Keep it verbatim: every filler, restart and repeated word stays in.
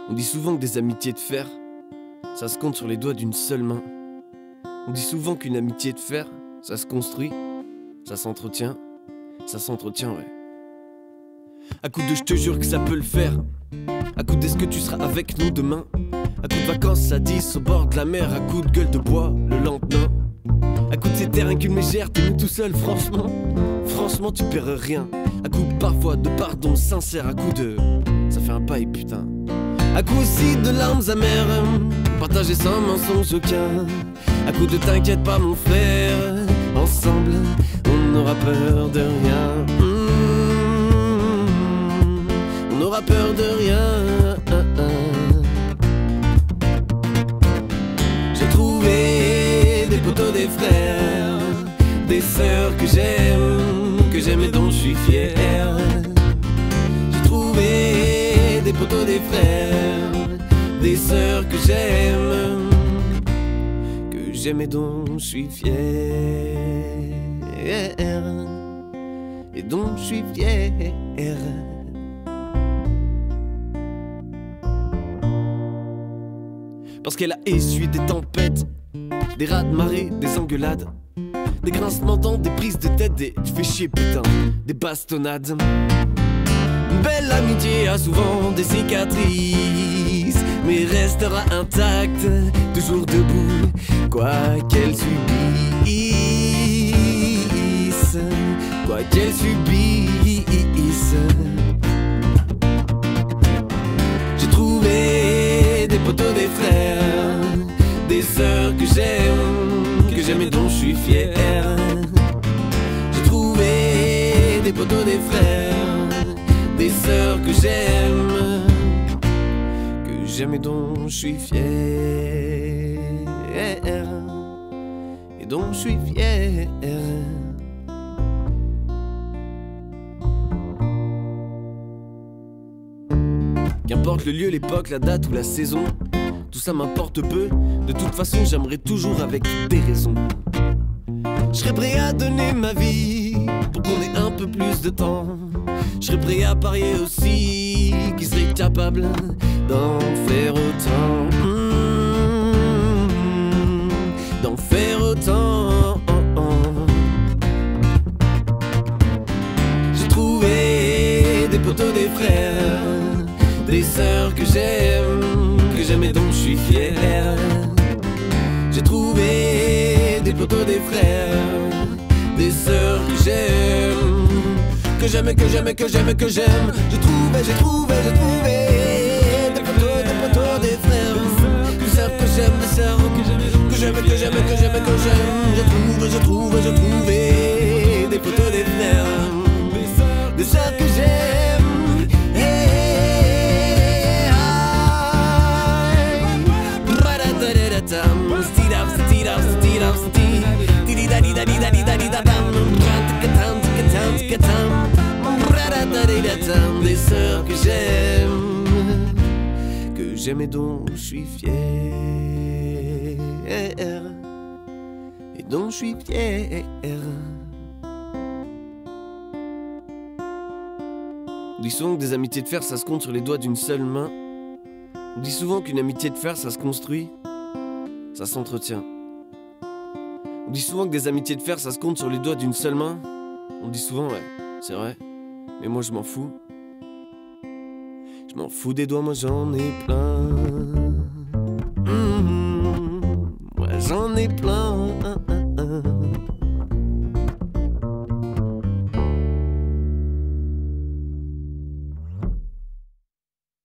On dit souvent que des amitiés de fer, ça se compte sur les doigts d'une seule main. On dit souvent qu'une amitié de fer, ça se construit, ça s'entretient, ça s'entretient, ouais. À coup de je te jure que ça peut le faire. À coup d'est-ce que tu seras avec nous demain. À coup de vacances à dix au bord de la mer. À coup de gueule de bois le lendemain. À coup de ces terrains qu'une mégère, t'es nous tout seul, franchement. Franchement tu perds rien. À coup parfois de pardon sincère. À coup de ça fait un bail putain. À coup aussi de larmes amères, partagées sans mensonge aucun. À coup de t'inquiète pas mon frère, ensemble on n'aura peur de rien. Mmh, on n'aura peur de rien. J'ai trouvé des potos, des frères, des sœurs que j'aime, que j'aime et dont je suis fier. J'ai trouvé des potos, des frères, des sœurs que j'aime, que j'aime et dont je suis fier, et dont je suis fier. Parce qu'elle a essuyé des tempêtes, des rats de marée, des engueulades, des grincements de dents, des prises de tête, des tu fais chier putain, des bastonnades. Une belle amitié a souvent des cicatrices, mais restera intacte, toujours debout, quoi qu'elle subisse, quoi qu'elle subisse. J'ai trouvé des potos, des frères, des sœurs que j'aime, que j'aime et dont je suis fier. J'ai trouvé des potos, des frères, des sœurs que j'aime, que j'aime et dont je suis fier, et dont je suis fier. Qu'importe le lieu, l'époque, la date ou la saison, tout ça m'importe peu. De toute façon, j'aimerais toujours avec des raisons. Je serais prêt à donner ma vie pour qu'on ait un peu plus de temps. Je serais prêt à parier aussi qui serait capable d'en faire autant, mmh, d'en faire autant. J'ai trouvé des potos, des frères, des sœurs que j'aime, que j'aime et dont je suis fier. J'ai trouvé des potos, des frères, des sœurs que j'aime, que j'aime et que j'aime et que j'aime et que j'aime. J'ai trouvé, j'ai trouvé, j'ai trouvé des potos, des potos, des frères, des sœurs que j'aime, des sœurs que j'aime et que j'aime et que j'aime et que j'aime. J'ai trouvé, j'ai trouvé, j'ai trouvé des potos, des frères, des sœurs que j'aime. Des sœurs que j'aime, que j'aime et dont je suis fier, et dont je suis fier. On dit souvent que des amitiés de fer ça se compte sur les doigts d'une seule main. On dit souvent qu'une amitié de fer ça se construit, ça s'entretient. On dit souvent que des amitiés de fer ça se compte sur les doigts d'une seule main. On dit souvent, ouais, c'est vrai, mais moi je m'en fous. Je m'en fous des doigts, moi j'en ai plein. Mmh, moi j'en ai plein.